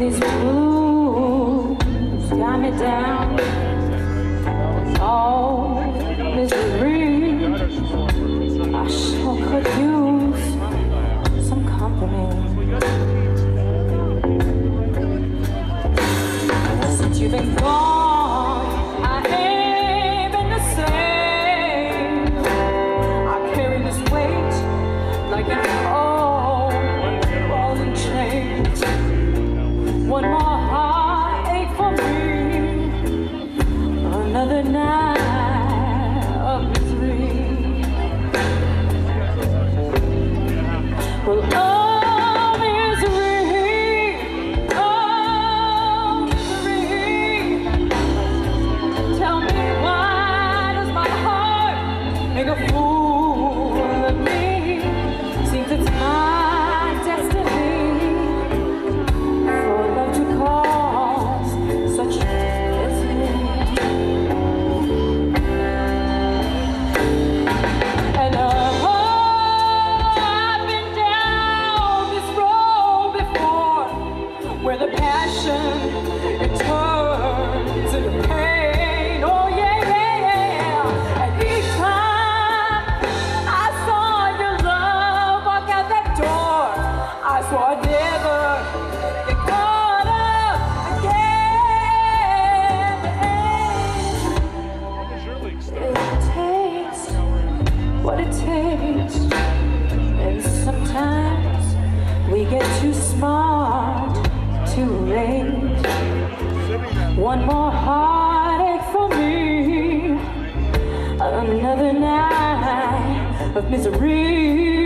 These blues got me down. Oh, misery. I sure could use some company. Since you've been gone, I ain't been the same. I carry this weight like an old ball and chain. One more heartache for me, another night of misery. Well, oh misery, oh misery. Tell me, why does my heart make a fool of me? Seems it's my destiny for love to cause such misery. And I've been down this road before, where the passion it turns into pain. Oh yeah, yeah, yeah. And each time I saw your love walk out that door, I swore I'd never get caught up again. It takes what it takes, and sometimes we get too smart, too late. One more heartache for me, another night of misery.